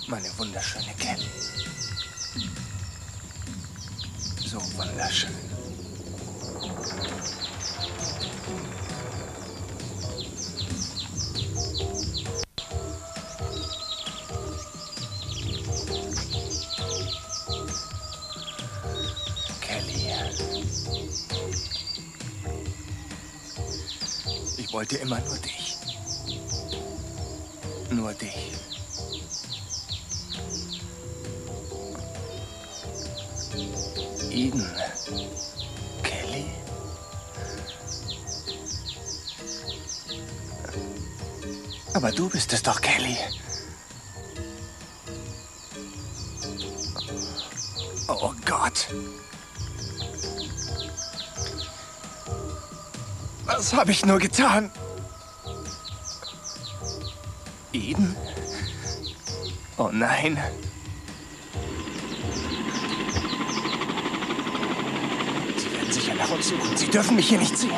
Meine wunderschöne Kelly. So wunderschön. Kelly. Ich wollte immer nur dich. Nur dich. Eden. Kelly? Aber du bist es doch, Kelly. Oh Gott. Was habe ich nur getan? Eden? Oh nein. Sie werden sicher nach uns suchen. Sie dürfen mich hier nicht sehen.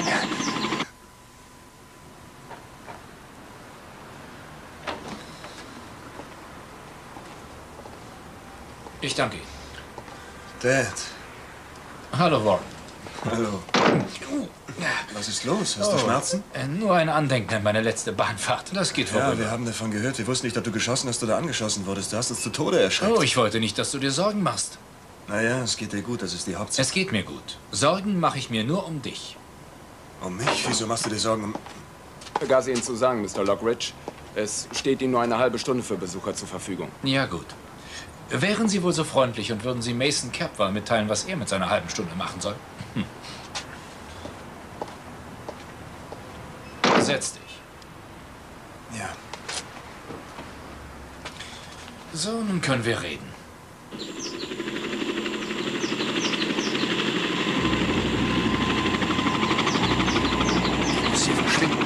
Ich danke Ihnen. Dad. Hallo, Warren. Hallo. Was ist los? Hast du Schmerzen? Nur ein Andenken an meine letzte Bahnfahrt. Das geht vorüber. Ja, wir haben davon gehört. Wir wussten nicht, ob du geschossen hast oder angeschossen wurdest. Du hast uns zu Tode erschreckt. Oh, ich wollte nicht, dass du dir Sorgen machst. Naja, es geht dir gut. Das ist die Hauptsache. Es geht mir gut. Sorgen mache ich mir nur um dich. Um mich? Wieso machst du dir Sorgen um... Vergaß Ihnen zu sagen, Mr. Lockridge. Es steht Ihnen nur eine halbe Stunde für Besucher zur Verfügung. Ja, gut. Wären Sie wohl so freundlich und würden Sie Mason Capwell mitteilen, was er mit seiner halben Stunde machen soll? Setz dich. Ja. So, nun können wir reden. Ich muss hier verschwinden.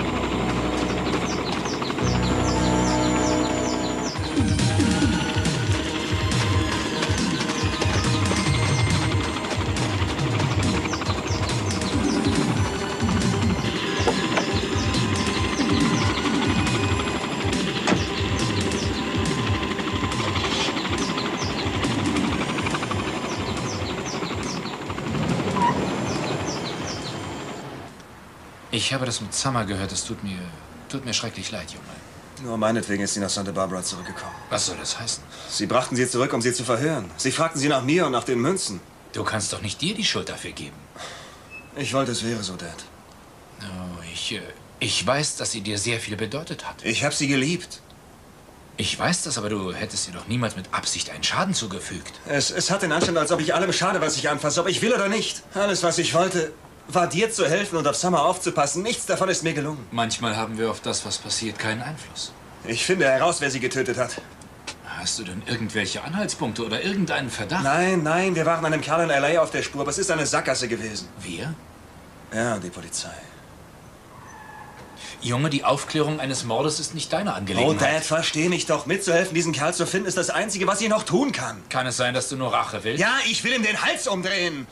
Ich habe das mit Summer gehört. Es tut mir schrecklich leid, Junge. Nur meinetwegen ist sie nach Santa Barbara zurückgekommen. Was soll das heißen? Sie brachten sie zurück, um sie zu verhören. Sie fragten sie nach mir und nach den Münzen. Du kannst doch nicht dir die Schuld dafür geben. Ich wollte, es wäre so, Dad. Oh, ich weiß, dass sie dir sehr viel bedeutet hat. Ich habe sie geliebt. Ich weiß das, aber du hättest ihr doch niemals mit Absicht einen Schaden zugefügt. Es hat den Anschein, als ob ich allem schade, was ich anfasse, ob ich will oder nicht. Alles, was ich wollte, war dir zu helfen und auf Summer aufzupassen. Nichts davon ist mir gelungen. Manchmal haben wir auf das, was passiert, keinen Einfluss. Ich finde heraus, wer sie getötet hat. Hast du denn irgendwelche Anhaltspunkte oder irgendeinen Verdacht? Nein, wir waren einem Kerl in L.A. auf der Spur, aber es ist eine Sackgasse gewesen. Wir? Ja, die Polizei. Junge, die Aufklärung eines Mordes ist nicht deine Oh, Angelegenheit. Dad, versteh mich doch. Mitzuhelfen, diesen Kerl zu finden, ist das Einzige, was ich noch tun kann. Kann es sein, dass du nur Rache willst? Ja, ich will ihm den Hals umdrehen.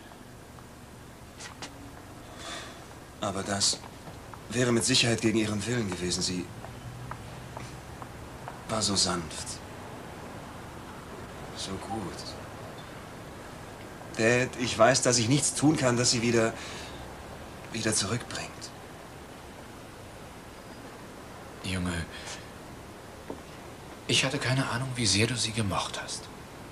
Aber das wäre mit Sicherheit gegen ihren Willen gewesen. Sie war so sanft. So gut. Dad, ich weiß, dass ich nichts tun kann, das sie wieder zurückbringt. Junge, ich hatte keine Ahnung, wie sehr du sie gemocht hast.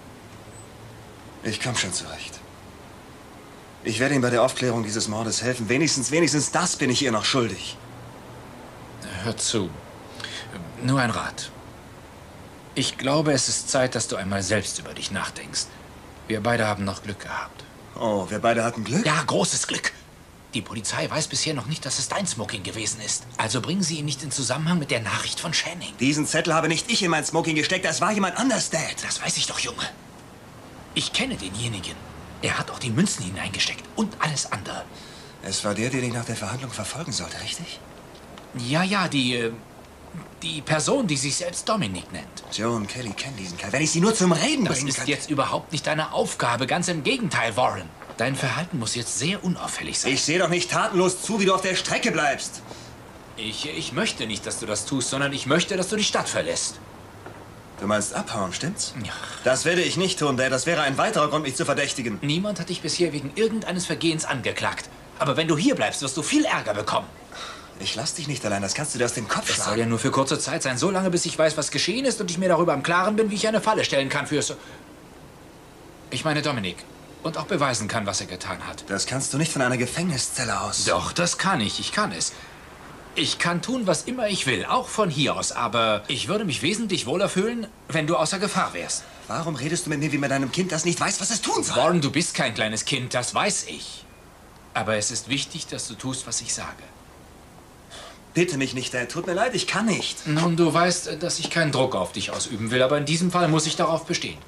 Ich komm schon zurecht. Ich werde ihm bei der Aufklärung dieses Mordes helfen. Wenigstens das bin ich ihr noch schuldig. Hör zu. Nur ein Rat. Ich glaube, es ist Zeit, dass du einmal selbst über dich nachdenkst. Wir beide haben noch Glück gehabt. Oh, wir beide hatten Glück? Ja, großes Glück. Die Polizei weiß bisher noch nicht, dass es dein Smoking gewesen ist. Also bringen sie ihn nicht in Zusammenhang mit der Nachricht von Channing. Diesen Zettel habe nicht ich in mein Smoking gesteckt, das war jemand anders, Dad. Das weiß ich doch, Junge. Ich kenne denjenigen. Er hat auch die Münzen hineingesteckt und alles andere. Es war der dich nach der Verhandlung verfolgen sollte, richtig? Ja, die Person, die sich selbst Dominic nennt. Joe und Kelly kennen diesen Kerl. Wenn ich sie nur zum Reden Das bringen ist kann. jetzt überhaupt nicht deine Aufgabe. Ganz im Gegenteil, Warren. Dein Verhalten muss jetzt sehr unauffällig sein. Ich sehe doch nicht tatenlos zu, wie du auf der Strecke bleibst. Ich möchte nicht, dass du das tust, sondern ich möchte, dass du die Stadt verlässt. Du meinst abhauen, stimmt's? Ja. Das werde ich nicht tun, Dad. Das wäre ein weiterer Grund, mich zu verdächtigen. Niemand hat dich bisher wegen irgendeines Vergehens angeklagt. Aber wenn du hier bleibst, wirst du viel Ärger bekommen. Ich lass dich nicht allein. Das kannst du dir aus dem Kopf Es soll schlagen. ja nur für kurze Zeit sein. So lange, bis ich weiß, was geschehen ist und ich mir darüber im Klaren bin, wie ich eine Falle stellen kann fürs... Ich meine Dominik. Und auch beweisen kann, was er getan hat. Das kannst du nicht von einer Gefängniszelle aus. Doch, das kann ich. Ich kann es. Ich kann tun, was immer ich will, auch von hier aus. Aber ich würde mich wesentlich wohler fühlen, wenn du außer Gefahr wärst. Warum redest du mit mir wie mit einem Kind, das nicht weiß, was es tun soll? Warren, du bist kein kleines Kind, das weiß ich. Aber es ist wichtig, dass du tust, was ich sage. Bitte mich nicht, Dad. Tut mir leid, ich kann nicht. Nun, du weißt, dass ich keinen Druck auf dich ausüben will, aber in diesem Fall muss ich darauf bestehen.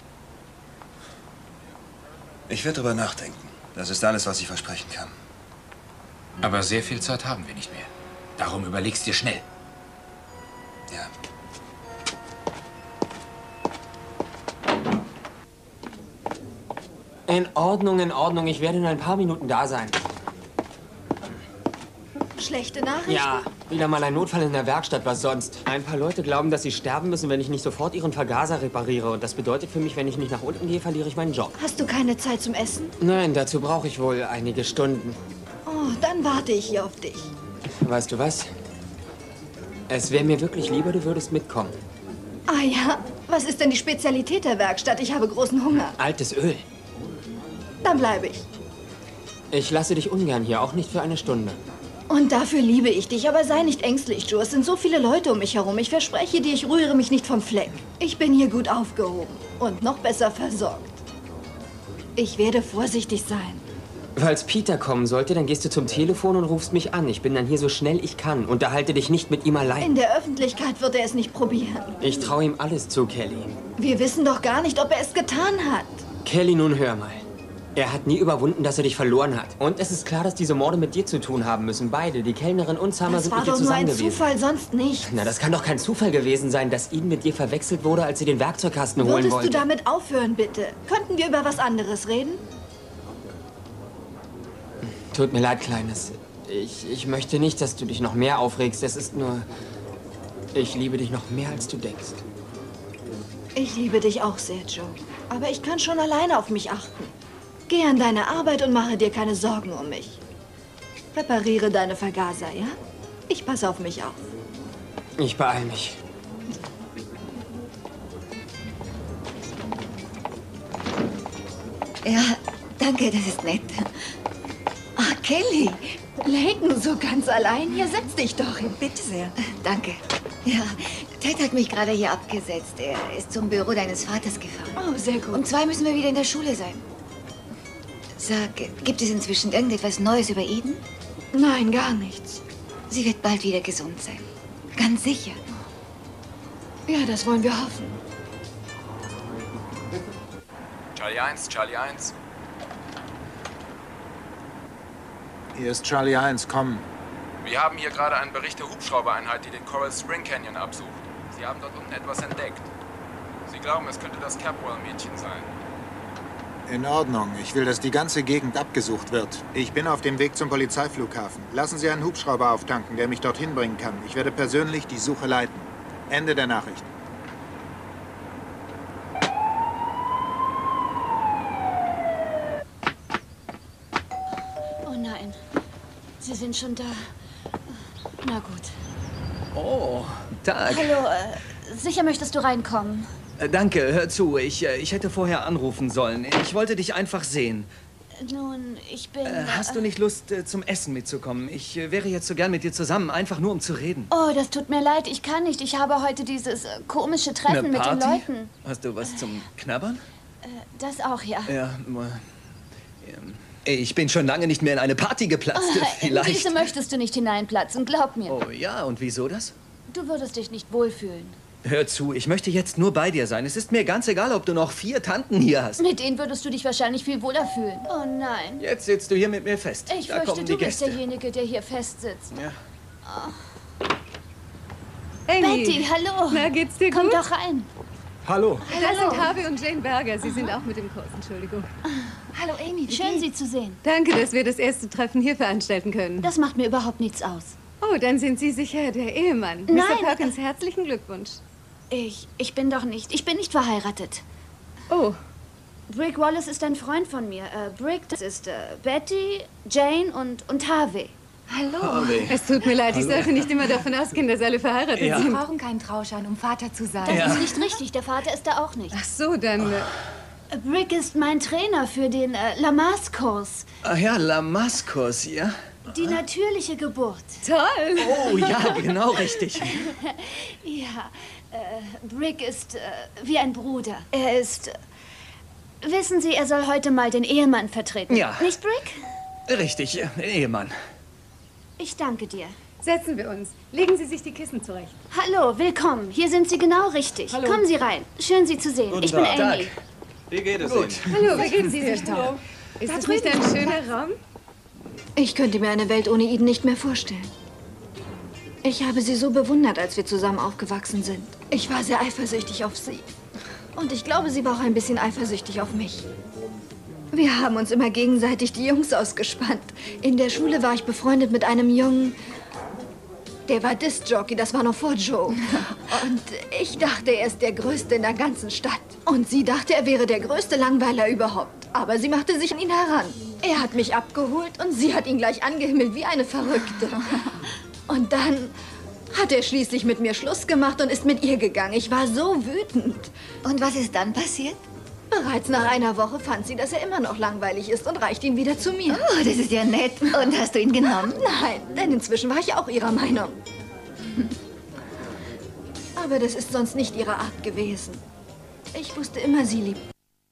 Ich werde drüber nachdenken. Das ist alles, was ich versprechen kann. Aber sehr viel Zeit haben wir nicht mehr. Darum überlegst dir schnell. Ja. In Ordnung, in Ordnung. Ich werde in ein paar Minuten da sein. Schlechte Nachrichten? Ja, wieder mal ein Notfall in der Werkstatt, was sonst? Ein paar Leute glauben, dass sie sterben müssen, wenn ich nicht sofort ihren Vergaser repariere. Und das bedeutet für mich, wenn ich nicht nach unten gehe, verliere ich meinen Job. Hast du keine Zeit zum Essen? Nein, dazu brauche ich wohl einige Stunden. Oh, dann warte ich hier auf dich. Weißt du was? Es wäre mir wirklich lieber, du würdest mitkommen. Ah ja, was ist denn die Spezialität der Werkstatt? Ich habe großen Hunger. Altes Öl. Dann bleibe ich. Ich lasse dich ungern hier, auch nicht für eine Stunde. Und dafür liebe ich dich, aber sei nicht ängstlich, Joe. Es sind so viele Leute um mich herum. Ich verspreche dir, ich rühre mich nicht vom Fleck. Ich bin hier gut aufgehoben und noch besser versorgt. Ich werde vorsichtig sein. Falls Peter kommen sollte, dann gehst du zum Telefon und rufst mich an. Ich bin dann hier so schnell ich kann. Unterhalte dich nicht mit ihm allein. In der Öffentlichkeit wird er es nicht probieren. Ich traue ihm alles zu, Kelly. Wir wissen doch gar nicht, ob er es getan hat. Kelly, nun hör mal. Er hat nie überwunden, dass er dich verloren hat. Und es ist klar, dass diese Morde mit dir zu tun haben müssen. Beide, die Kellnerin und Summer, Das sind war mit dir doch nur zusammen ein gewesen. Zufall, sonst nicht. Na, das kann doch kein Zufall gewesen sein, dass Eden mit dir verwechselt wurde, als sie den Werkzeugkasten holen Würdest wollte. du damit aufhören, bitte? Könnten wir über was anderes reden? Tut mir leid, Kleines. Ich möchte nicht, dass du dich noch mehr aufregst. Es ist nur... Ich liebe dich noch mehr, als du denkst. Ich liebe dich auch sehr, Joe. Aber ich kann schon alleine auf mich achten. Geh an deine Arbeit und mache dir keine Sorgen um mich. Repariere deine Vergaser, ja? Ich passe auf mich auf. Ich beeil mich. Ja, danke, das ist nett. Ach, Kelly. Layton, so ganz allein? Hier, setz dich doch hin. Bitte sehr. Danke. Ja, Ted hat mich gerade hier abgesetzt. Er ist zum Büro deines Vaters gefahren. Oh, sehr gut. Um 2 müssen wir wieder in der Schule sein. Sag, gibt es inzwischen irgendetwas Neues über Eden? Nein, gar nichts. Sie wird bald wieder gesund sein. Ganz sicher. Ja, das wollen wir hoffen. Charlie 1, Charlie 1. Hier ist Charlie 1, komm. Wir haben hier gerade einen Bericht der Hubschraubereinheit, die den Coral Spring Canyon absucht. Sie haben dort unten etwas entdeckt. Sie glauben, es könnte das Capwell-Mädchen sein. In Ordnung. Ich will, dass die ganze Gegend abgesucht wird. Ich bin auf dem Weg zum Polizeiflughafen. Lassen Sie einen Hubschrauber auftanken, der mich dorthin bringen kann. Ich werde persönlich die Suche leiten. Ende der Nachricht. Oh nein, Sie sind schon da. Na gut. Oh, Tag. Hallo, sicher möchtest du reinkommen? Danke, hör zu. Ich hätte vorher anrufen sollen. Ich wollte dich einfach sehen. Nun, ich bin... Hast du nicht Lust, zum Essen mitzukommen? Ich wäre jetzt so gern mit dir zusammen, einfach nur um zu reden. Oh, das tut mir leid, ich kann nicht. Ich habe heute dieses komische Treffen Eine mit den Party? Leuten. Hast du was zum Knabbern? Das auch, ja. Ja, ich bin schon lange nicht mehr in eine Party geplatzt. In Vielleicht. diese möchtest du nicht hineinplatzen, glaub mir. Oh ja, und wieso das? Du würdest dich nicht wohlfühlen. Hör zu, ich möchte jetzt nur bei dir sein. Es ist mir ganz egal, ob du noch 4 Tanten hier hast. Mit denen würdest du dich wahrscheinlich viel wohler fühlen. Oh nein. Jetzt sitzt du hier mit mir fest. Ich da fürchte, kommen die du bist Gäste. derjenige, der hier festsitzt. Ja. Amy. Betty, hallo. Na, geht's dir Komm gut? doch rein. Hallo. Das sind Harvey und Jane Berger. Sie sind auch mit dem Kurs, Entschuldigung. Hallo, Amy. Schön, Sie zu sehen. Danke, dass wir das erste Treffen hier veranstalten können. Das macht mir überhaupt nichts aus. Oh, dann sind Sie sicher der Ehemann. Nein. Mr. Perkins, herzlichen Glückwunsch. Ich bin nicht verheiratet. Oh. Brick Wallace ist ein Freund von mir. Brick, das ist Betty, Jane und Harvey. Hallo. Harvey. Es tut mir leid, ich sollte nicht immer davon ausgehen, dass alle verheiratet Sie sind. brauchen keinen Trauschein, um Vater zu sein. Das ist nicht richtig, der Vater ist da auch nicht. Ach so, dann... Brick ist mein Trainer für den Lamaze-Kurs. Ah ja, Lamaze-Kurs, ja? Die natürliche Geburt. Toll. Oh ja, genau richtig. Ja, Brick ist wie ein Bruder. Er ist... wissen Sie, er soll heute mal den Ehemann vertreten. Ja. Nicht, Brick? Richtig, Ehemann. Ich danke dir. Setzen wir uns. Legen Sie sich die Kissen zurecht. Hallo, willkommen. Hier sind Sie genau richtig. Hallo. Kommen Sie rein. Schön, Sie zu sehen. Ich bin Amy. Wie geht es Ihnen? Hallo, wie geht's dir? Ist das nicht ein schöner Raum? Ich könnte mir eine Welt ohne Eden nicht mehr vorstellen. Ich habe sie so bewundert, als wir zusammen aufgewachsen sind. Ich war sehr eifersüchtig auf sie. Und ich glaube, sie war auch ein bisschen eifersüchtig auf mich. Wir haben uns immer gegenseitig die Jungs ausgespannt. In der Schule war ich befreundet mit einem Jungen, der war Disc-Jockey, das war noch vor Joe. Und ich dachte, er ist der Größte in der ganzen Stadt. Und sie dachte, er wäre der größte Langweiler überhaupt. Aber sie machte sich an ihn heran. Er hat mich abgeholt und sie hat ihn gleich angehimmelt wie eine Verrückte. Und dann hat er schließlich mit mir Schluss gemacht und ist mit ihr gegangen. Ich war so wütend. Und was ist dann passiert? Bereits nach einer Woche fand sie, dass er immer noch langweilig ist und reicht ihn wieder zu mir. Oh, das ist ja nett. Und hast du ihn genommen? Nein, denn inzwischen war ich auch ihrer Meinung. Aber das ist sonst nicht ihre Art gewesen. Ich wusste immer, sie liebt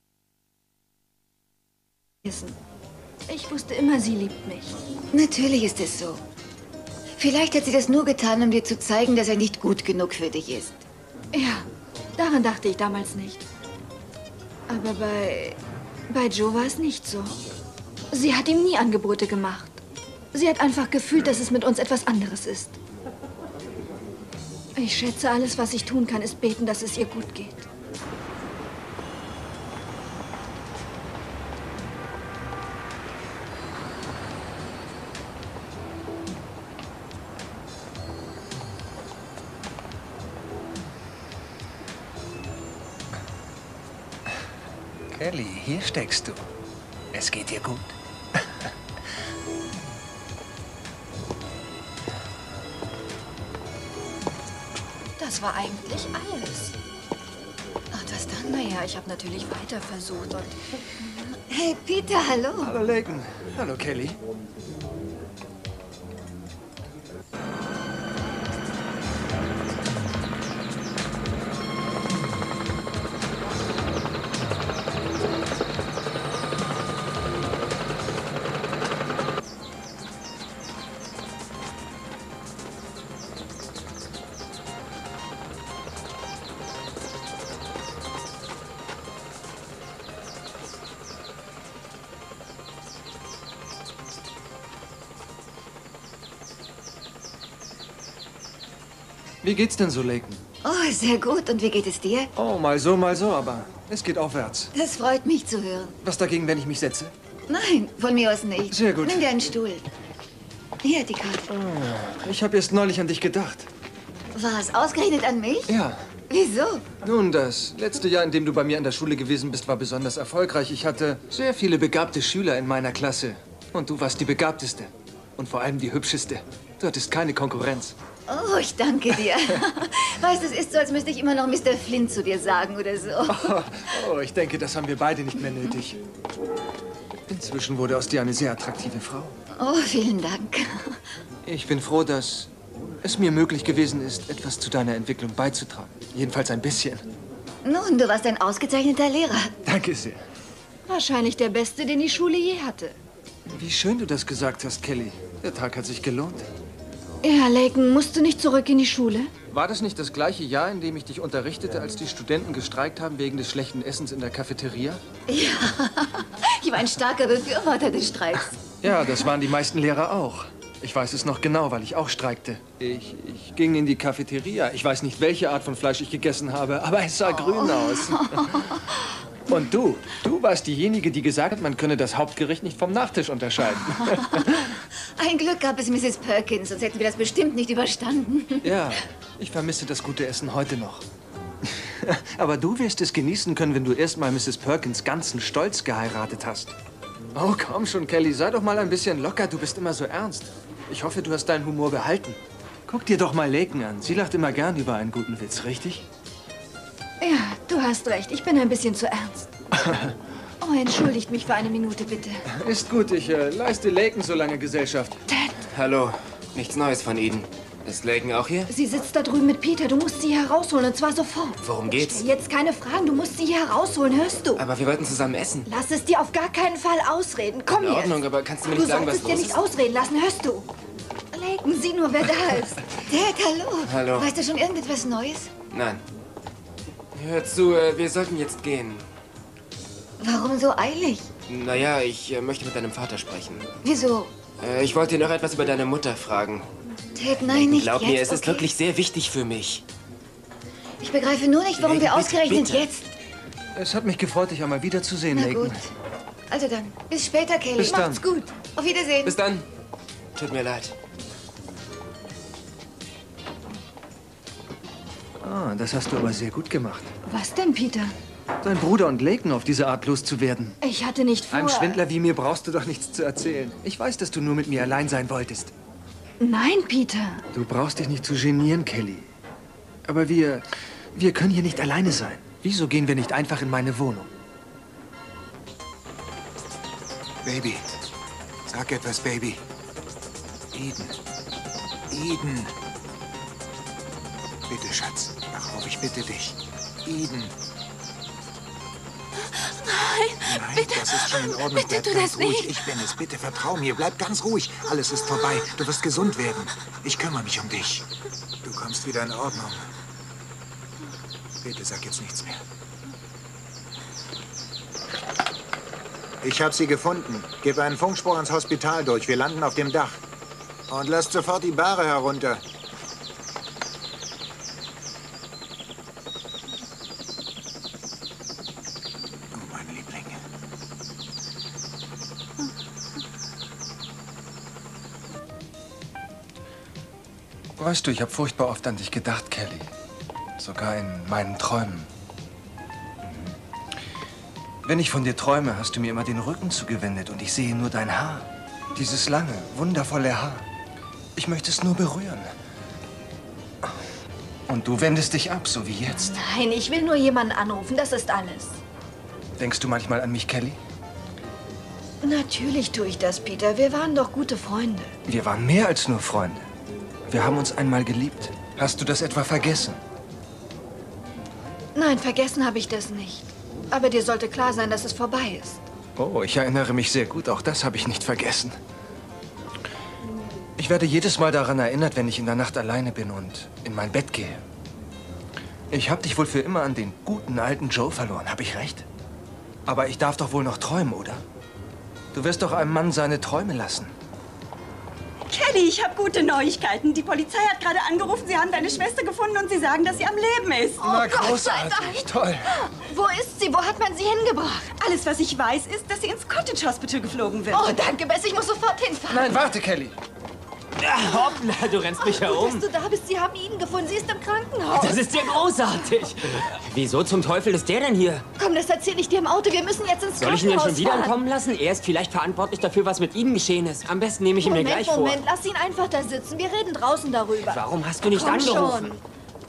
mich. Natürlich ist es so. Vielleicht hat sie das nur getan, um dir zu zeigen, dass er nicht gut genug für dich ist. Ja, daran dachte ich damals nicht. Aber bei Joe war es nicht so. Sie hat ihm nie Angebote gemacht. Sie hat einfach gefühlt, dass es mit uns etwas anderes ist. Ich schätze, alles, was ich tun kann, ist beten, dass es ihr gut geht. Kelly, hier steckst du. Es geht dir gut. Das war eigentlich alles. Ach, das dann? Naja, ich habe natürlich weiter versucht und... Hey, Peter, hallo. Hallo, Laken. Hallo, Kelly. Wie geht's denn so, Laken? Oh, sehr gut. Und wie geht es dir? Oh, mal so, aber es geht aufwärts. Das freut mich zu hören. Was dagegen, wenn ich mich setze? Nein, von mir aus nicht. Sehr gut. Nimm dir einen Stuhl. Hier, die Karte. Ich habe erst neulich an dich gedacht. War es ausgerechnet an mich? Ja. Wieso? Nun, das letzte Jahr, in dem du bei mir an der Schule gewesen bist, war besonders erfolgreich. Ich hatte sehr viele begabte Schüler in meiner Klasse. Und du warst die begabteste. Und vor allem die hübscheste. Du hattest keine Konkurrenz. Oh, ich danke dir. Weißt du, es ist so, als müsste ich immer noch Mr. Flint zu dir sagen oder so. Oh, ich denke, das haben wir beide nicht mehr nötig. Inzwischen wurde aus dir eine sehr attraktive Frau. Oh, vielen Dank. Ich bin froh, dass es mir möglich gewesen ist, etwas zu deiner Entwicklung beizutragen. Jedenfalls ein bisschen. Nun, du warst ein ausgezeichneter Lehrer. Danke sehr. Wahrscheinlich der Beste, den die Schule je hatte. Wie schön du das gesagt hast, Kelly. Der Tag hat sich gelohnt. Ja, Laken, musst du nicht zurück in die Schule? War das nicht das gleiche Jahr, in dem ich dich unterrichtete, als die Studenten gestreikt haben wegen des schlechten Essens in der Cafeteria? Ja, ich war ein starker Befürworter des Streiks. Ja, das waren die meisten Lehrer auch. Ich weiß es noch genau, weil ich auch streikte. Ich ging in die Cafeteria. Ich weiß nicht, welche Art von Fleisch ich gegessen habe, aber es sah grün aus. Und du warst diejenige, die gesagt hat, man könne das Hauptgericht nicht vom Nachtisch unterscheiden. Ein Glück gab es Mrs. Perkins, sonst hätten wir das bestimmt nicht überstanden. Ja, ich vermisse das gute Essen heute noch. Aber du wirst es genießen können, wenn du erstmal Mrs. Perkins ganzen Stolz geheiratet hast. Oh, komm schon, Kelly, sei doch mal ein bisschen locker. Du bist immer so ernst. Ich hoffe, du hast deinen Humor behalten. Guck dir doch mal Laken an. Sie lacht immer gern über einen guten Witz, richtig? Ja, du hast recht. Ich bin ein bisschen zu ernst. Oh, entschuldigt mich für eine Minute, bitte. Ist gut, ich leiste Laken so lange Gesellschaft. Ted! Hallo, nichts Neues von Eden. Ist Laken auch hier? Sie sitzt da drüben mit Peter. Du musst sie hier herausholen, und zwar sofort. Worum geht's? Stell jetzt keine Fragen. Du musst sie hier herausholen, hörst du? Aber wir wollten zusammen essen. Lass es dir auf gar keinen Fall ausreden. Komm In jetzt. Ordnung, aber kannst du mir nicht sagen, was los Du solltest dir nicht ausreden lassen, hörst du? Laken, sieh nur, wer da ist. Ted, hallo. Hallo. Weißt du schon irgendetwas Neues? Nein. Hör zu, wir sollten jetzt gehen. Warum so eilig? Naja, ich möchte mit deinem Vater sprechen. Wieso? Ich wollte ihn noch etwas über deine Mutter fragen. Ted, nein, nicht Glaub jetzt. mir, es ist okay? wirklich sehr wichtig für mich. Ich begreife nur nicht, warum Laken, wir ausgerechnet bitte. jetzt... Es hat mich gefreut, dich einmal wiederzusehen, Na Laken. gut. Also dann, bis später, Kelly. Bis dann. Macht's gut. Auf Wiedersehen. Bis dann. Tut mir leid. Ah, das hast du aber sehr gut gemacht. Was denn, Peter? Dein Bruder und Laken auf diese Art loszuwerden. Ich hatte nicht vor... Einem Schwindler wie mir brauchst du doch nichts zu erzählen. Ich weiß, dass du nur mit mir allein sein wolltest. Nein, Peter. Du brauchst dich nicht zu genieren, Kelly. Aber wir können hier nicht alleine sein. Wieso gehen wir nicht einfach in meine Wohnung? Baby, sag etwas, Baby. Eden. Eden. Bitte, Schatz. Wach auf, ich bitte dich. Eden. Nein, Nein, bitte. das ist schon in Ordnung. Bitte Bleib tu ganz das ruhig. nicht. Ich bin es. Bitte vertrau mir. Bleib ganz ruhig. Alles ist vorbei. Du wirst gesund werden. Ich kümmere mich um dich. Du kommst wieder in Ordnung. Bitte sag jetzt nichts mehr. Ich habe sie gefunden. Gib einen Funkspruch ans Hospital durch. Wir landen auf dem Dach. Und lasst sofort die Bahre herunter. Oh, mein Liebling. Weißt du, ich habe furchtbar oft an dich gedacht, Kelly. Sogar in meinen Träumen. Wenn ich von dir träume, hast du mir immer den Rücken zugewendet und ich sehe nur dein Haar. Dieses lange, wundervolle Haar. Ich möchte es nur berühren. Und du wendest dich ab, so wie jetzt. Nein, ich will nur jemanden anrufen, das ist alles. Denkst du manchmal an mich, Kelly? Natürlich tue ich das, Peter. Wir waren doch gute Freunde. Wir waren mehr als nur Freunde. Wir haben uns einmal geliebt. Hast du das etwa vergessen? Nein, vergessen habe ich das nicht. Aber dir sollte klar sein, dass es vorbei ist. Oh, ich erinnere mich sehr gut. Auch das habe ich nicht vergessen. Ich werde jedes Mal daran erinnert, wenn ich in der Nacht alleine bin und in mein Bett gehe. Ich habe dich wohl für immer an den guten alten Joe verloren. Habe ich recht? Aber ich darf doch wohl noch träumen, oder? Du wirst doch einem Mann seine Träume lassen. Kelly, ich habe gute Neuigkeiten. Die Polizei hat gerade angerufen, sie haben deine Schwester gefunden und sie sagen, dass sie am Leben ist. Oh, Gott sei Dank. Toll. Wo ist sie? Wo hat man sie hingebracht? Alles, was ich weiß, ist, dass sie ins Cottage Hospital geflogen wird. Oh, danke, Bess. Ich muss sofort hinfahren. Nein, warte, Kelly. Hoppla, du rennst mich herum. Gut, dass du da bist. Sie haben ihn gefunden. Sie ist im Krankenhaus. Das ist ja großartig. Wieso zum Teufel ist der denn hier? Komm, das erzähle ich dir im Auto. Wir müssen jetzt ins Soll ich ihn Krankenhaus denn schon wieder fahren. entkommen lassen? Er ist vielleicht verantwortlich dafür, was mit Ihnen geschehen ist. Am besten nehme ich ihn mir gleich vor. Moment, lass ihn einfach da sitzen. Wir reden draußen darüber. Warum hast du nicht Komm angerufen? schon.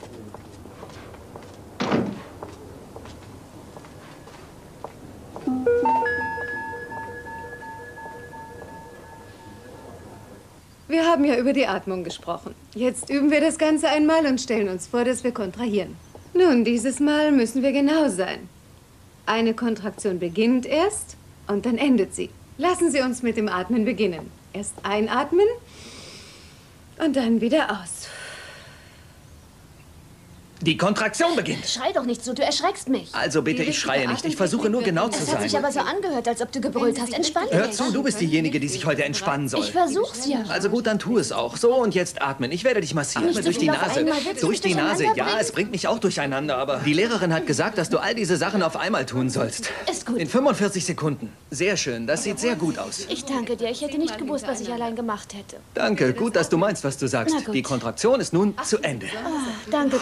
Wir haben ja über die Atmung gesprochen. Jetzt üben wir das Ganze einmal und stellen uns vor, dass wir kontrahieren. Nun, dieses Mal müssen wir genau sein. Eine Kontraktion beginnt erst und dann endet sie. Lassen Sie uns mit dem Atmen beginnen. Erst einatmen und dann wieder aus. Die Kontraktion beginnt. Schrei doch nicht so, du erschreckst mich. Also bitte, ich schreie nicht. Ich versuche nur genau zu Es hat sein. sich aber so angehört, als ob du gebrüllt hast. Entspann dich. Hör zu, du bist diejenige, die sich heute entspannen soll. Ich versuch's ja. Also gut, dann tu es auch. So, und jetzt atmen. Ich werde dich massieren. Nicht so Durch die viel auf Nase. einmal. Willst du Durch mich die Nase. durcheinander Ja, bringen? es bringt mich auch durcheinander, aber die Lehrerin hat gesagt, dass du all diese Sachen auf einmal tun sollst. Ist gut. In 45 Sekunden. Sehr schön. Das sieht sehr gut aus. Ich danke dir. Ich hätte nicht gewusst, was ich allein gemacht hätte. Danke. Gut, dass du meinst, was du sagst. Na gut. Die Kontraktion ist nun zu Ende. Danke, Kamerad.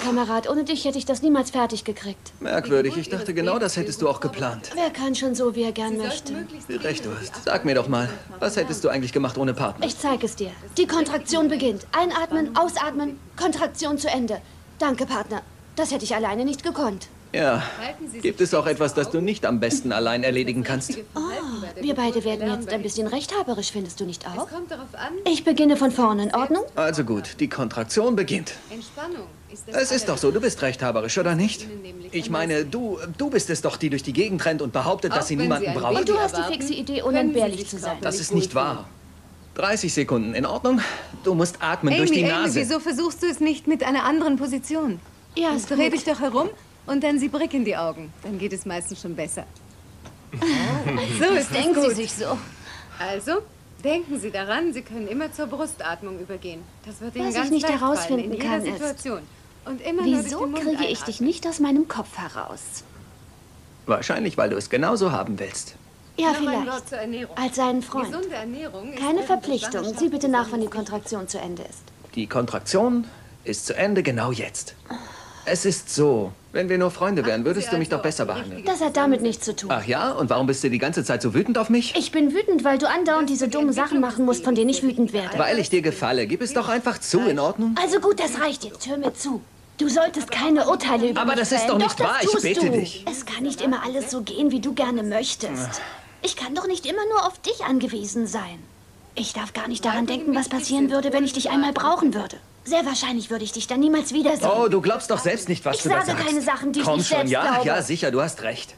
Ohne dich hätte ich das niemals fertig gekriegt. Merkwürdig. Ich dachte, genau das hättest du auch geplant. Wer kann schon so, wie er gern möchte? Wie recht du hast. Sag mir doch mal, was hättest du eigentlich gemacht ohne Partner? Ich zeige es dir. Die Kontraktion beginnt. Einatmen, ausatmen, Kontraktion zu Ende. Danke, Partner. Das hätte ich alleine nicht gekonnt. Ja. Gibt es auch etwas, das du nicht am besten allein erledigen kannst? Oh, wir beide werden jetzt ein bisschen rechthaberisch, findest du nicht auch? Ich beginne von vorne, in Ordnung? Also gut, die Kontraktion beginnt. Es ist doch so, du bist rechthaberisch, oder nicht? Ich meine, du bist es doch, die durch die Gegend rennt und behauptet, dass sie niemanden braucht. Und du hast die fixe Idee, unentbehrlich zu sein. Das ist nicht wahr. 30 Sekunden, in Ordnung? Du musst atmen durch die Nase. Wieso versuchst du es nicht mit einer anderen Position? Ja, ist dreh dich doch herum und dann sieh Brick in die Augen. Dann geht es meistens schon besser. So ist denken gut. Sie sich so. Also, denken Sie daran, Sie können immer zur Brustatmung übergehen. Das wird Ihnen Was ganz ich nicht leicht herausfinden fallen, in kann, jeder ist, Situation. Und immer nur durch wieso den Mund kriege ich dich nicht aus meinem Kopf heraus? Wahrscheinlich, weil du es genauso haben willst. Ja, Noch ein vielleicht. Wort zur Ernährung. Als seinen Freund. Gesunde Ernährung ist Keine während des Verpflichtung. Sieh bitte Schwangerschafts- nach, wann die Kontraktion zu Ende ist. Die Kontraktion ist zu Ende genau jetzt. Es ist so, wenn wir nur Freunde wären, würdest du mich doch besser behandeln. Das hat damit nichts zu tun. Ach ja? Und warum bist du die ganze Zeit so wütend auf mich? Ich bin wütend, weil du andauernd diese dummen Sachen machen musst, von denen ich wütend werde. Weil ich dir gefalle. Gib es doch einfach zu, in Ordnung? Also gut, das reicht jetzt. Hör mir zu. Du solltest keine Urteile über Aber mich das ist fällen. doch nicht wahr. Das Ich tust bitte du. dich. Es kann nicht immer alles so gehen, wie du gerne möchtest. Ich kann doch nicht immer nur auf dich angewiesen sein. Ich darf gar nicht daran denken, was passieren würde, wenn ich dich einmal brauchen würde. Sehr wahrscheinlich würde ich dich dann niemals wiedersehen. Oh, du glaubst doch selbst nicht, was Ich du da sage sagst. keine Sachen, die ich Komm nicht schon, selbst ja, glaube. ja, sicher, du hast recht.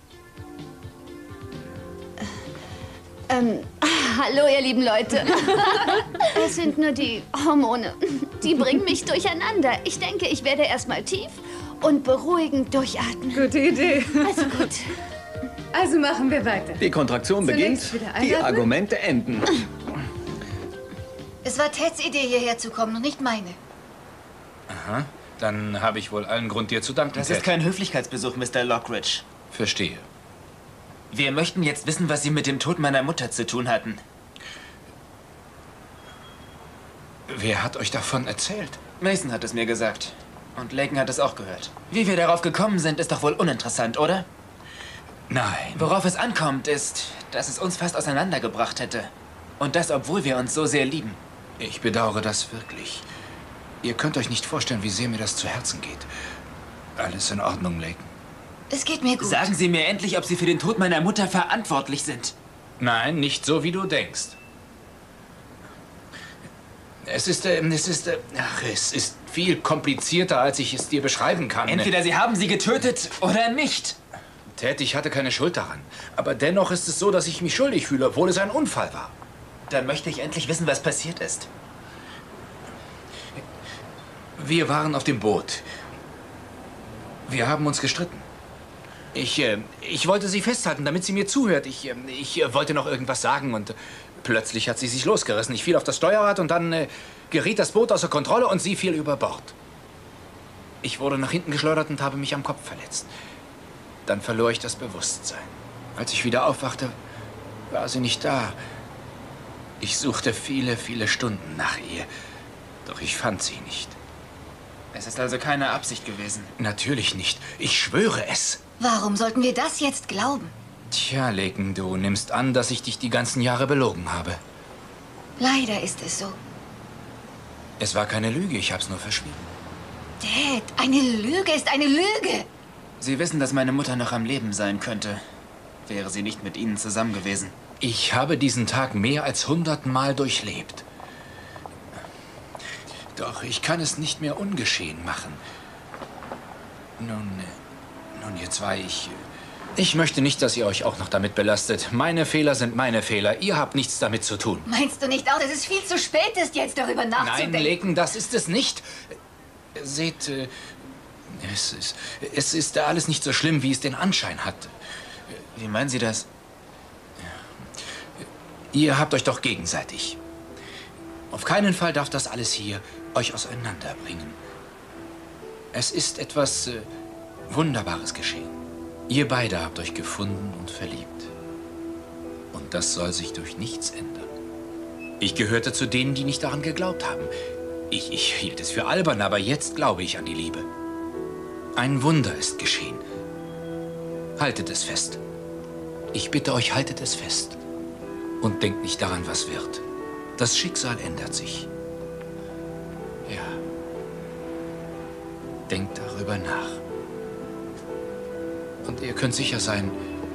Hallo, ihr lieben Leute. Es sind nur die Hormone. Die bringen mich durcheinander. Ich denke, ich werde erstmal tief und beruhigend durchatmen. Gute Idee. Also gut. Also machen wir weiter. Die Kontraktion beginnt, Zunächst wieder die einatmen. Argumente enden. Es war Teds Idee, hierher zu kommen und nicht meine. Aha, dann habe ich wohl allen Grund, dir zu danken, Das Ted. ist kein Höflichkeitsbesuch, Mr. Lockridge. Verstehe. Wir möchten jetzt wissen, was Sie mit dem Tod meiner Mutter zu tun hatten. Wer hat euch davon erzählt? Mason hat es mir gesagt. Und Laken hat es auch gehört. Wie wir darauf gekommen sind, ist doch wohl uninteressant, oder? Nein. Worauf es ankommt, ist, dass es uns fast auseinandergebracht hätte. Und das, obwohl wir uns so sehr lieben. Ich bedauere das wirklich. Ihr könnt euch nicht vorstellen, wie sehr mir das zu Herzen geht. Alles in Ordnung, Laken. Es geht mir gut. Sagen Sie mir endlich, ob Sie für den Tod meiner Mutter verantwortlich sind. Nein, nicht so, wie du denkst. Es ist viel komplizierter, als ich es dir beschreiben kann. Entweder Sie haben sie getötet oder nicht. Ted, ich hatte keine Schuld daran. Aber dennoch ist es so, dass ich mich schuldig fühle, obwohl es ein Unfall war. Dann möchte ich endlich wissen, was passiert ist. Wir waren auf dem Boot. Wir haben uns gestritten. Ich wollte sie festhalten, damit sie mir zuhört. Ich wollte noch irgendwas sagen und plötzlich hat sie sich losgerissen. Ich fiel auf das Steuerrad und dann geriet das Boot außer Kontrolle und sie fiel über Bord. Ich wurde nach hinten geschleudert und habe mich am Kopf verletzt. Dann verlor ich das Bewusstsein. Als ich wieder aufwachte, war sie nicht da. Ich suchte viele, viele Stunden nach ihr, doch ich fand sie nicht. Es ist also keine Absicht gewesen. Natürlich nicht. Ich schwöre es. Warum sollten wir das jetzt glauben? Tja, Laken, du nimmst an, dass ich dich die ganzen Jahre belogen habe. Leider ist es so. Es war keine Lüge, ich hab's nur verschwiegen. Dad, eine Lüge ist eine Lüge. Sie wissen, dass meine Mutter noch am Leben sein könnte. Wäre sie nicht mit Ihnen zusammen gewesen. Ich habe diesen Tag mehr als 100 Mal durchlebt. Doch ich kann es nicht mehr ungeschehen machen. Nun, ihr zwei, ich möchte nicht, dass ihr euch auch noch damit belastet. Meine Fehler sind meine Fehler. Ihr habt nichts damit zu tun. Meinst du nicht auch, dass es viel zu spät ist, jetzt darüber nachzudenken? Nein, Laken, das ist es nicht. Seht, es ist alles nicht so schlimm, wie es den Anschein hat. Wie meinen Sie das? Ihr habt euch doch gegenseitig. Auf keinen Fall darf das alles hier euch auseinanderbringen. Es ist etwas Wunderbares geschehen. Ihr beide habt euch gefunden und verliebt. Und das soll sich durch nichts ändern. Ich gehörte zu denen, die nicht daran geglaubt haben. Ich hielt es für albern, aber jetzt glaube ich an die Liebe. Ein Wunder ist geschehen. Haltet es fest. Ich bitte euch, haltet es fest. Und denkt nicht daran, was wird. Das Schicksal ändert sich. Ja. Denkt darüber nach. Und ihr könnt sicher sein,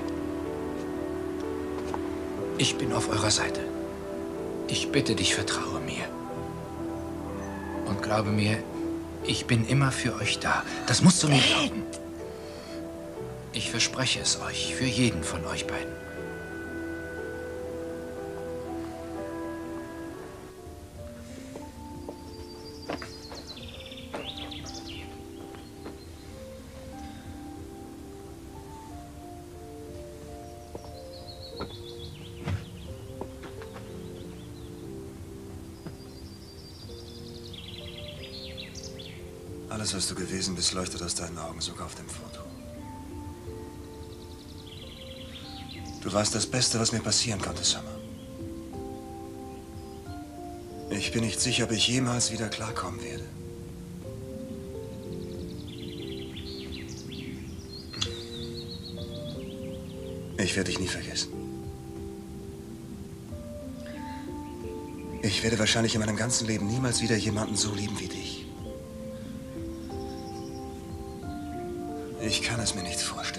ich bin auf eurer Seite. Ich bitte dich, vertraue mir. Und glaube mir, ich bin immer für euch da. Das musst du mir glauben. Ich verspreche es euch, für jeden von euch beiden. Alles, was du gewesen bist, leuchtet aus deinen Augen, sogar auf dem Foto. Du warst das Beste, was mir passieren konnte, Summer. Ich bin nicht sicher, ob ich jemals wieder klarkommen werde. Ich werde dich nie vergessen. Ich werde wahrscheinlich in meinem ganzen Leben niemals wieder jemanden so lieben wie dich. Ich kann es mir nicht vorstellen.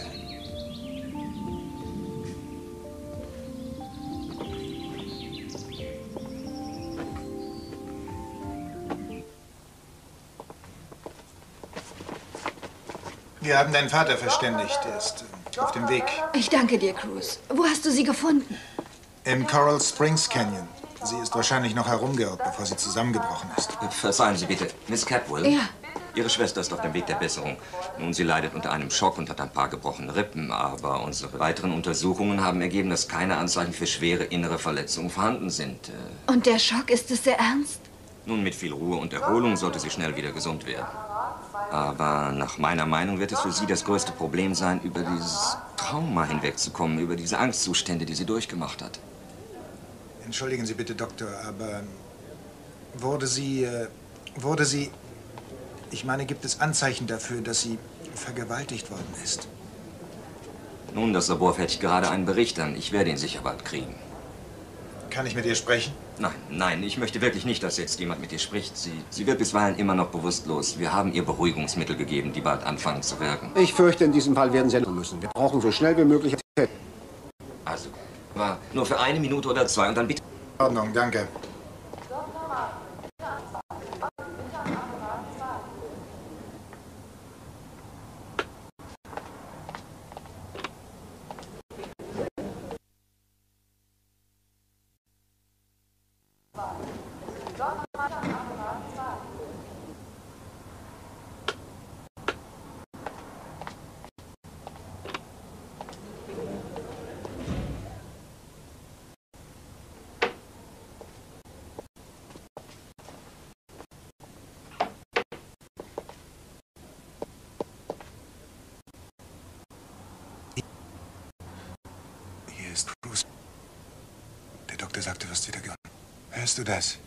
Wir haben deinen Vater verständigt. Er ist auf dem Weg. Ich danke dir, Cruz. Wo hast du sie gefunden? Im Coral Springs Canyon. Sie ist wahrscheinlich noch herumgeirrt, bevor sie zusammengebrochen ist. Verzeihen Sie bitte, Miss Capwell? Ja. Ihre Schwester ist auf dem Weg der Besserung. Nun, sie leidet unter einem Schock und hat ein paar gebrochene Rippen. Aber unsere weiteren Untersuchungen haben ergeben, dass keine Anzeichen für schwere innere Verletzungen vorhanden sind. Und der Schock, ist es sehr ernst? Nun, mit viel Ruhe und Erholung sollte sie schnell wieder gesund werden. Aber nach meiner Meinung wird es für sie das größte Problem sein, über dieses Trauma hinwegzukommen, über diese Angstzustände, die sie durchgemacht hat. Entschuldigen Sie bitte, Doktor, aber wurde sie... Ich meine, gibt es Anzeichen dafür, dass sie vergewaltigt worden ist? Nun, das Labor fertigt gerade einen Bericht an. Ich werde ihn sicher bald kriegen. Kann ich mit ihr sprechen? Nein, ich möchte wirklich nicht, dass jetzt jemand mit ihr spricht. Sie wird bisweilen immer noch bewusstlos. Wir haben ihr Beruhigungsmittel gegeben, die bald anfangen zu wirken. Ich fürchte, in diesem Fall werden Sie müssen. Wir brauchen so schnell wie möglich... Also, war nur für 1 Minute oder 2 und dann bitte... In Ordnung, danke. Hier ist Cruz. Der Doktor sagt, du wirst wieder gewonnen. Hörst du das?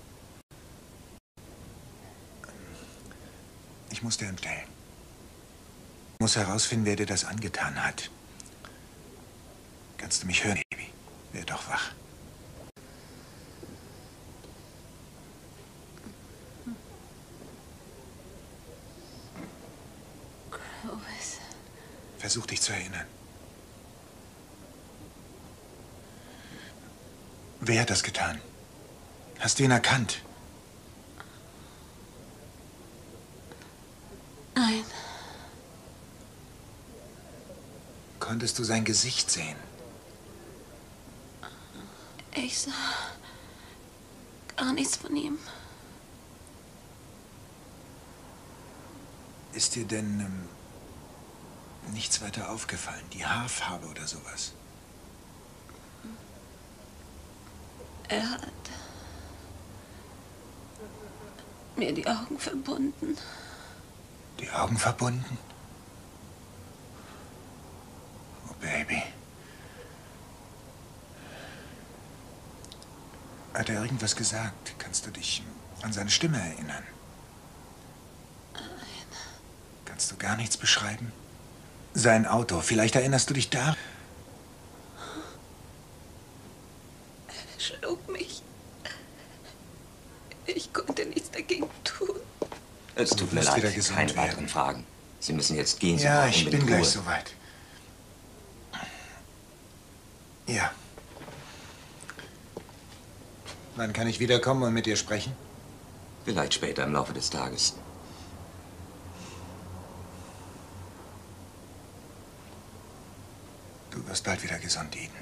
Ich muss dir empfehlen. Ich muss herausfinden, wer dir das angetan hat. Kannst du mich hören, Baby? Werd doch wach. Cruz. Versuch dich zu erinnern. Wer hat das getan? Hast du ihn erkannt? Nein. Konntest du sein Gesicht sehen? Ich sah gar nichts von ihm. Ist dir denn nichts weiter aufgefallen? Die Haarfarbe oder sowas? Er hat mir die Augen verbunden. Die Augen verbunden? Oh, Baby. Hat er irgendwas gesagt? Kannst du dich an seine Stimme erinnern? Nein. Kannst du gar nichts beschreiben? Sein Auto, vielleicht erinnerst du dich da? Er schlug mich. Ich konnte nichts dagegen tun. Es tut mir leid, keine weiteren Fragen. Sie müssen jetzt gehen. Ja, ich bin gleich soweit. Ja. Wann kann ich wiederkommen und mit dir sprechen? Vielleicht später im Laufe des Tages. Du wirst bald wieder gesund, Eden.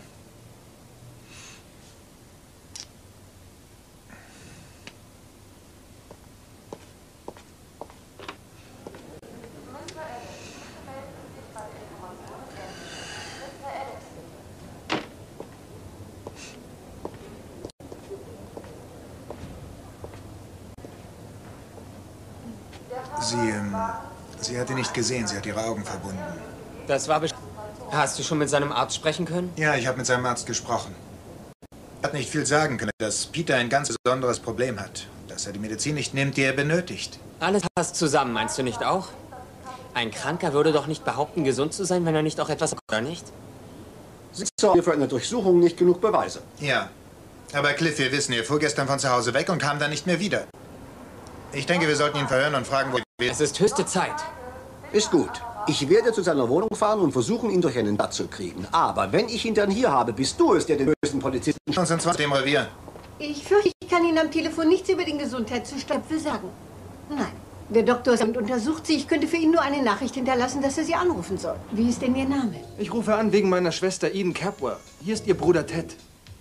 Sie hat ihn nicht gesehen. Sie hat ihre Augen verbunden. Das war bestimmt. Hast du schon mit seinem Arzt sprechen können? Ja, ich habe mit seinem Arzt gesprochen. Er hat nicht viel sagen können, dass Peter ein ganz besonderes Problem hat. Dass er die Medizin nicht nimmt, die er benötigt. Alles passt zusammen, meinst du nicht auch? Ein Kranker würde doch nicht behaupten, gesund zu sein, wenn er nicht auch etwas... Oder nicht? Sie sorgen für eine Durchsuchung nicht genug Beweise. Ja. Aber Cliff, wir wissen, er fuhr gestern von zu Hause weg und kam dann nicht mehr wieder. Ich denke, wir sollten ihn verhören und fragen, wo er ist. Es ist höchste Zeit. Ist gut. Ich werde zu seiner Wohnung fahren und versuchen, ihn durch einen Bad zu kriegen. Aber wenn ich ihn dann hier habe, bist du es, der den bösen Polizisten... Uns in 20 dem Revier. Ich fürchte, ich kann Ihnen am Telefon nichts über den Gesundheitszustand sagen. Nein. Der Doktor untersucht Sie. Ich könnte für ihn nur eine Nachricht hinterlassen, dass er Sie anrufen soll. Wie ist denn Ihr Name? Ich rufe an wegen meiner Schwester Eden Capwell. Hier ist Ihr Bruder Ted.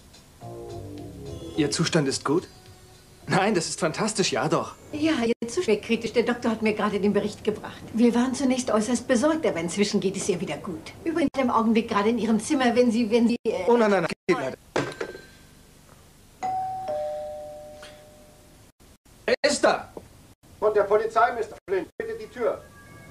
Ihr Zustand ist gut? Nein, das ist fantastisch, ja doch. Ja, jetzt zu spät kritisch. Der Doktor hat mir gerade den Bericht gebracht. Wir waren zunächst äußerst besorgt, aber inzwischen geht es ihr wieder gut. Übrigens im Augenblick gerade in Ihrem Zimmer, wenn Sie... Oh nein, geht leider. Wer ist da? Von der Polizei, Mr. Flint. Bitte die Tür.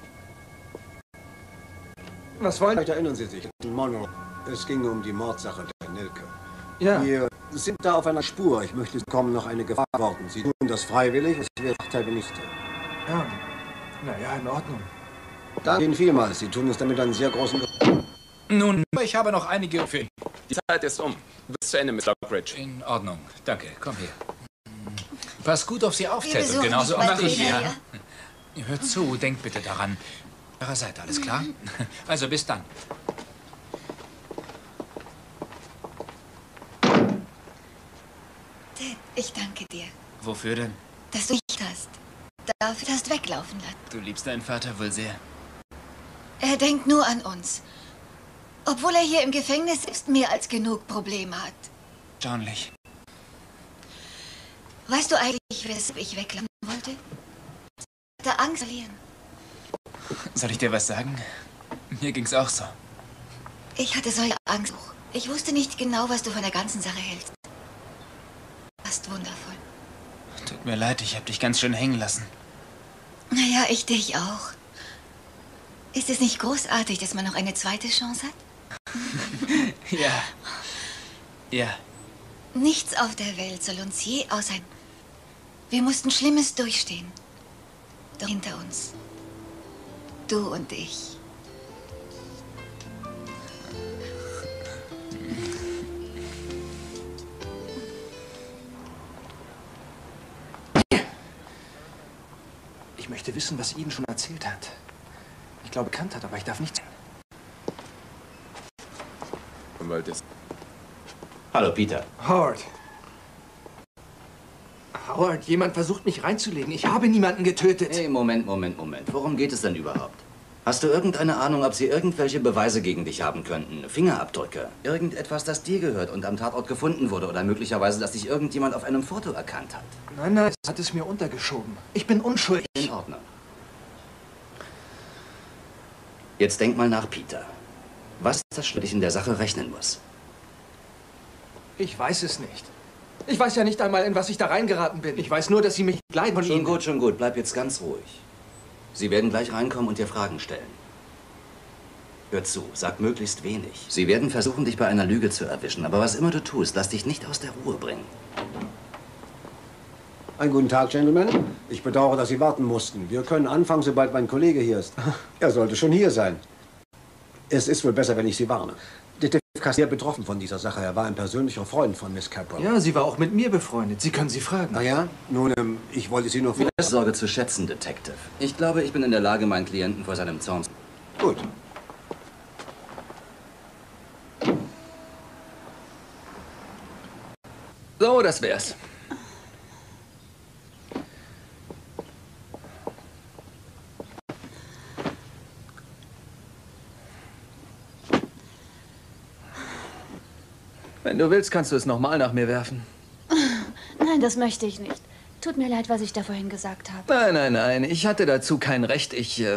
Was wollen Sie? Vielleicht erinnern Sie sich, Monroe. Es ging um die Mordsache der Nelke. Ja. Wir sind da auf einer Spur. Ich möchte, Sie kommen noch eine Gefahr worden. Sie tun das freiwillig, es wird Nachteil benichtet. Ja, naja, in Ordnung. Danke Ihnen vielmals. Sie tun uns damit einen sehr großen... Nun, ich habe noch einige für ihn. Die Zeit ist um. Bis zu Ende, Mr. Lockridge. In Ordnung, danke. Komm her. Pass gut auf sie auf, Wir Ted. Und besuchen genauso dich bald mache ich. wieder, Ja. Hört zu, denkt bitte daran. Eurer Seite, alles klar? Also bis dann. Ted, ich danke dir, Wofür denn? dass du nicht hast. Dafür hast weglaufen lassen. Du liebst deinen Vater wohl sehr. Er denkt nur an uns. Obwohl er hier im Gefängnis ist, mehr als genug Probleme hat. Erstaunlich. Weißt du eigentlich, weshalb ich weglaufen wollte? Ich hatte Angst verlieren. Soll ich dir was sagen? Mir ging's auch so. Ich hatte solche Angst. Ich wusste nicht genau, was du von der ganzen Sache hältst. Fast wundervoll. Tut mir leid, ich hab dich ganz schön hängen lassen. Naja, ich dich auch. Ist es nicht großartig, dass man noch eine zweite Chance hat? Ja. Ja. Nichts auf der Welt soll uns je außer... Wir mussten Schlimmes durchstehen. Doch hinter uns. Du und ich. Ich möchte wissen, was Eden schon erzählt hat. Ich glaube, bekannt hat, aber ich darf nichts. Hallo, Peter. Howard. Howard, jemand versucht mich reinzulegen. Ich habe niemanden getötet. Hey, Moment. Worum geht es denn überhaupt? Hast du irgendeine Ahnung, ob sie irgendwelche Beweise gegen dich haben könnten? Fingerabdrücke? Irgendetwas, das dir gehört und am Tatort gefunden wurde? Oder möglicherweise, dass dich irgendjemand auf einem Foto erkannt hat? Nein, es hat es mir untergeschoben. Ich bin unschuldig. In Ordnung. Jetzt denk mal nach, Peter. Was ist das, was ich in der Sache rechnen muss? Ich weiß es nicht. Ich weiß ja nicht einmal, in was ich da reingeraten bin. Ich weiß nur, dass Sie mich leiden. Schon gut. Bleib jetzt ganz ruhig. Sie werden gleich reinkommen und dir Fragen stellen. Hör zu, sag möglichst wenig. Sie werden versuchen, dich bei einer Lüge zu erwischen. Aber was immer du tust, lass dich nicht aus der Ruhe bringen. Einen guten Tag, Gentlemen. Ich bedauere, dass Sie warten mussten. Wir können anfangen, sobald mein Kollege hier ist. Er sollte schon hier sein. Es ist wohl besser, wenn ich Sie warne. Detective Cassier ist betroffen von dieser Sache. Er war ein persönlicher Freund von Miss Capwell. Ja, sie war auch mit mir befreundet. Sie können sie fragen. Ah ja? Nun, ich wollte Sie nur... Sorge zu schätzen, Detective. Ich glaube, ich bin in der Lage, meinen Klienten vor seinem Zorn... Gut. So, das wär's. Wenn du willst, kannst du es nochmal nach mir werfen. Nein, das möchte ich nicht. Tut mir leid, was ich da vorhin gesagt habe. Nein, nein, nein. Ich hatte dazu kein Recht.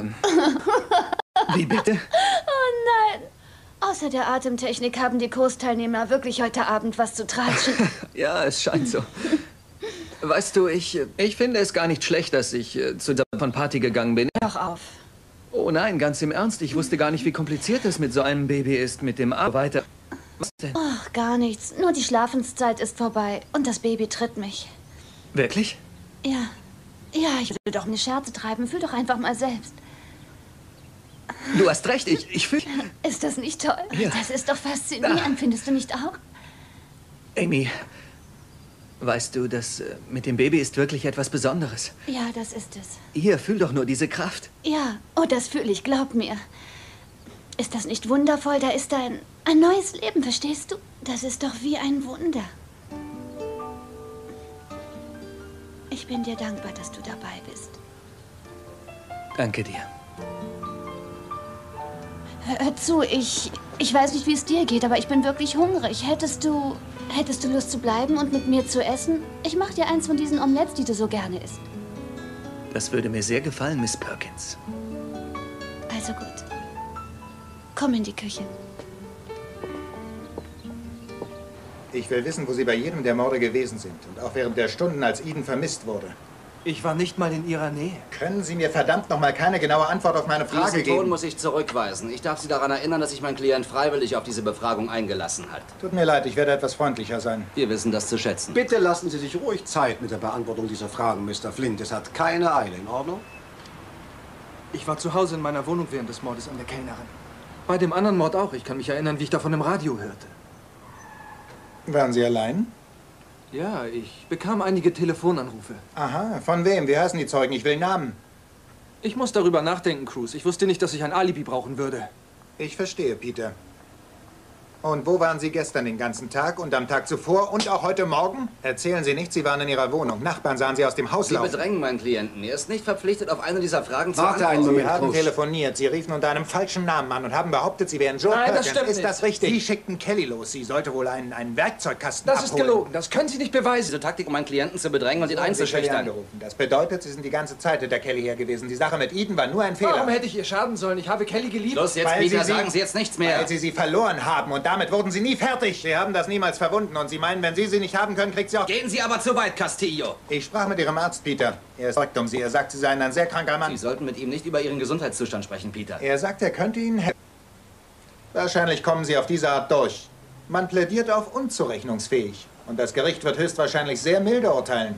Wie bitte? Oh nein. Außer der Atemtechnik haben die Kursteilnehmer wirklich heute Abend was zu tratschen. Ja, es scheint so. Weißt du, ich finde es gar nicht schlecht, dass ich zu der Party gegangen bin. Hör auf. Oh nein, ganz im Ernst. Ich wusste gar nicht, wie kompliziert es mit so einem Baby ist, mit dem Arbeiter. Was denn? Ach, gar nichts. Nur die Schlafenszeit ist vorbei und das Baby tritt mich. Wirklich? Ja. Ja, ich will doch eine Scherze treiben. Fühl doch einfach mal selbst. Du hast recht, ich fühle... Ist das nicht toll? Ja. Das ist doch faszinierend, findest du nicht auch? Amy, weißt du, das mit dem Baby ist wirklich etwas Besonderes. Ja, das ist es. Hier, fühl doch nur diese Kraft. Ja, oh, das fühle ich, glaub mir. Ist das nicht wundervoll? Da ist ein neues Leben, verstehst du? Das ist doch wie ein Wunder. Ich bin dir dankbar, dass du dabei bist. Danke dir. Hör zu, ich weiß nicht, wie es dir geht, aber ich bin wirklich hungrig. Hättest du Lust zu bleiben und mit mir zu essen? Ich mach dir eins von diesen Omelettes, die du so gerne isst. Das würde mir sehr gefallen, Miss Perkins. Also gut. Komm in die Küche. Ich will wissen, wo Sie bei jedem der Morde gewesen sind. Und auch während der Stunden, als Eden vermisst wurde. Ich war nicht mal in Ihrer Nähe. Können Sie mir verdammt noch mal keine genaue Antwort auf meine Frage Diesen Ton geben? muss ich zurückweisen. Ich darf Sie daran erinnern, dass sich mein Klient freiwillig auf diese Befragung eingelassen hat. Tut mir leid, ich werde etwas freundlicher sein. Wir wissen das zu schätzen. Bitte lassen Sie sich ruhig Zeit mit der Beantwortung dieser Fragen, Mr. Flint. Es hat keine Eile. In Ordnung? Ich war zu Hause in meiner Wohnung während des Mordes an der Kellnerin. Bei dem anderen Mord auch. Ich kann mich erinnern, wie ich davon im Radio hörte. Waren Sie allein? Ja, ich bekam einige Telefonanrufe. Aha, von wem? Wie heißen die Zeugen? Ich will Namen. Ich muss darüber nachdenken, Cruz. Ich wusste nicht, dass ich ein Alibi brauchen würde. Ich verstehe, Peter. Und wo waren Sie gestern den ganzen Tag und am Tag zuvor und auch heute Morgen? Erzählen Sie nicht, Sie waren in Ihrer Wohnung. Nachbarn sahen Sie aus dem Haus Sie laufen. bedrängen meinen Klienten. Er ist nicht verpflichtet, auf eine dieser Fragen zu Warte einen antworten. Moment, Sie haben telefoniert. Sie riefen unter einem falschen Namen an und haben behauptet, Sie wären Joe Nein, das Perkins. stimmt Ist nicht. das richtig? Sie schickten Kelly los. Sie sollte wohl einen Werkzeugkasten Das abholen. ist gelogen. Das können Sie nicht beweisen. Diese Taktik, um meinen Klienten zu bedrängen und ihn Sie haben Kelly einzuschüchtern. angerufen. Das bedeutet, Sie sind die ganze Zeit hinter Kelly her gewesen. Die Sache mit Eden war nur ein Fehler. Warum hätte ich ihr schaden sollen? Ich habe Kelly geliebt. Los, jetzt, Peter, sagen Sie jetzt nichts mehr. Weil Sie sie verloren haben und damit wurden Sie nie fertig. Sie haben das niemals verwunden und Sie meinen, wenn Sie sie nicht haben können, kriegt sie auch... Gehen Sie aber zu weit, Castillo. Ich sprach mit Ihrem Arzt, Peter. Er ist sorgt um Sie. Er sagt, Sie seien ein sehr kranker Mann. Sie sollten mit ihm nicht über Ihren Gesundheitszustand sprechen, Peter. Er sagt, er könnte Ihnen helfen. Wahrscheinlich kommen Sie auf diese Art durch. Man plädiert auf unzurechnungsfähig. Und das Gericht wird höchstwahrscheinlich sehr milde urteilen.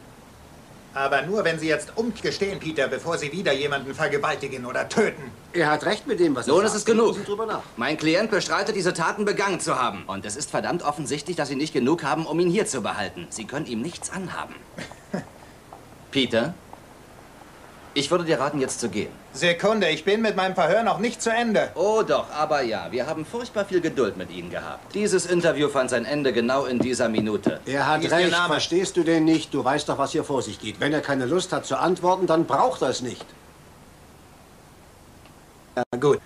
Aber nur, wenn Sie jetzt umgestehen, Peter, bevor Sie wieder jemanden vergewaltigen oder töten. Er hat recht mit dem, was er Nun, sagt. es ist genug. Denken Sie drüber nach. Mein Klient bestreitet, diese Taten begangen zu haben. Und es ist verdammt offensichtlich, dass Sie nicht genug haben, um ihn hier zu behalten. Sie können ihm nichts anhaben. Peter, ich würde dir raten, jetzt zu gehen. Sekunde, ich bin mit meinem Verhör noch nicht zu Ende. Oh doch, aber ja, wir haben furchtbar viel Geduld mit Ihnen gehabt. Dieses Interview fand sein Ende genau in dieser Minute. Er hat Wie ist Ihr recht, Name? verstehst du den nicht? Du weißt doch, was hier vor sich geht. Wenn er keine Lust hat zu antworten, dann braucht er es nicht. Ja, gut.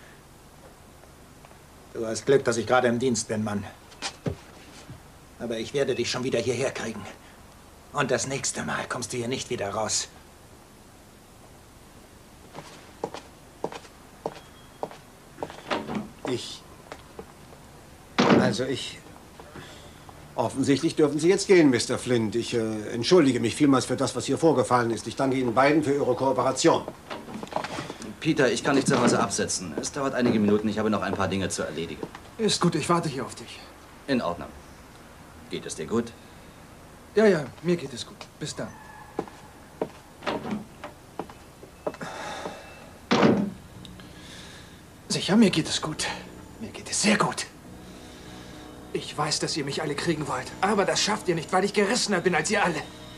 Du hast Glück, dass ich gerade im Dienst bin, Mann. Aber ich werde dich schon wieder hierher kriegen. Und das nächste Mal kommst du hier nicht wieder raus. Offensichtlich dürfen Sie jetzt gehen, Mr. Flint. Ich entschuldige mich vielmals für das, was hier vorgefallen ist. Ich danke Ihnen beiden für Ihre Kooperation. Peter, ich kann dich zu Hause absetzen. Es dauert einige Minuten, ich habe noch ein paar Dinge zu erledigen. Ist gut, ich warte hier auf dich. In Ordnung. Geht es dir gut? Ja, ja, mir geht es gut. Bis dann. sicher, mir geht es gut. Mir geht es sehr gut. Ich weiß, dass ihr mich alle kriegen wollt. Aber das schafft ihr nicht, weil ich gerissener bin als ihr alle.